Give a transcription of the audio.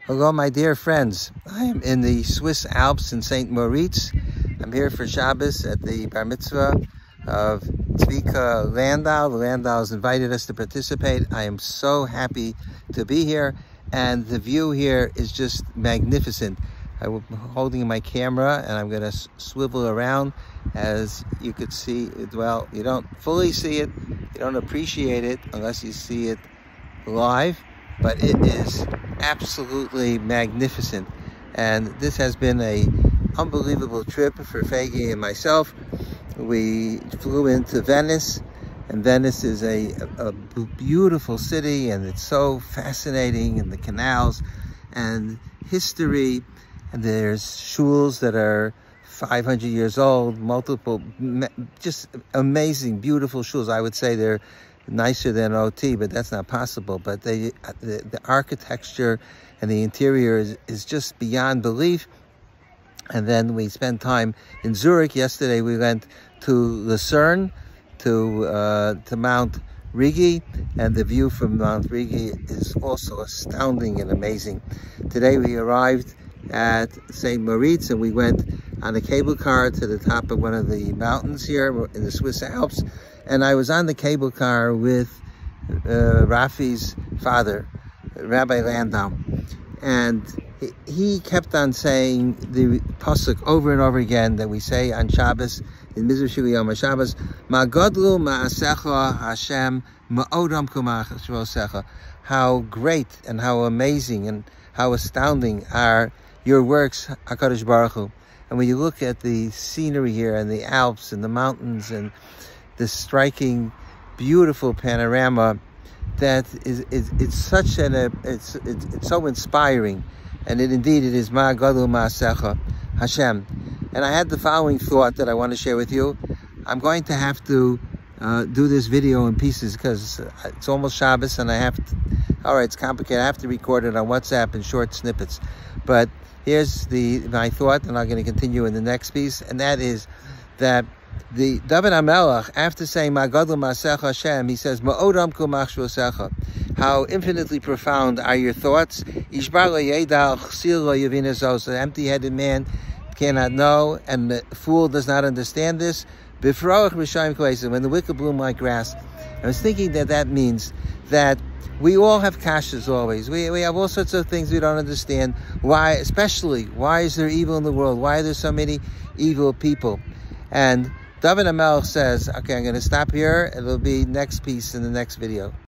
Hello, my dear friends. I am in the Swiss Alps in St. Moritz. I'm here for Shabbos at the bar mitzvah of Tzvika Landau. The Landaus invited us to participate. I am so happy to be here, and the view here is just magnificent. I'm holding my camera and I'm going to swivel around. As you could see, well, you don't fully see it, you don't appreciate it unless you see it live, but it is absolutely magnificent. And this has been a unbelievable trip for Faggy and myself. We flew into Venice, and Venice is a beautiful city, and it's so fascinating, and the canals and history, and there's shuls that are 500 years old, multiple, just amazing, beautiful shuls. I would say they're nicer than OT, but that's not possible. But the architecture and the interior is just beyond belief. And then we spent time in Zurich. Yesterday we went to Lucerne, to Mount Rigi, and the view from Mount Rigi is also astounding and amazing. Today we arrived at St. Moritz, and we went on a cable car to the top of one of the mountains here in the Swiss Alps. And I was on the cable car with Rafi's father, Rabbi Landau. And he kept on saying the pasuk over and over again that we say on Shabbos, in Mizrah Shili Yom HaShabbos, Ma godlu ma'asecha Hashem ma'odam kumach. How great and how amazing and how astounding are your works, HaKadosh Baruch Hu. And when you look at the scenery here and the Alps and the mountains and the striking, beautiful panorama, that it's such it's so inspiring. And indeed it is Ma Gadol Ma'asecha Hashem. And I had the following thought that I want to share with you. I'm going to have to do this video in pieces because it's almost Shabbos, and I have to, all right, it's complicated. I have to record it on WhatsApp in short snippets. But here's my thought, and I'm going to continue in the next piece, and that is that the David HaMelech, after saying Ma Gadol Ma'asecha Hashem, he says Ma'odam Kumach Shvosecha. How infinitely profound are your thoughts. Ishbar lo yedal, chsil lo yavin ezos. An empty-headed man cannot know, and the fool does not understand this. B'froach b'shayim kleisim, when the wicked bloom like grass. I was thinking that means that we all have kashas always. We have all sorts of things we don't understand. Why, especially, why is there evil in the world? Why are there so many evil people? And David HaMelech says, okay, I'm going to stop here. It'll be next piece in the next video.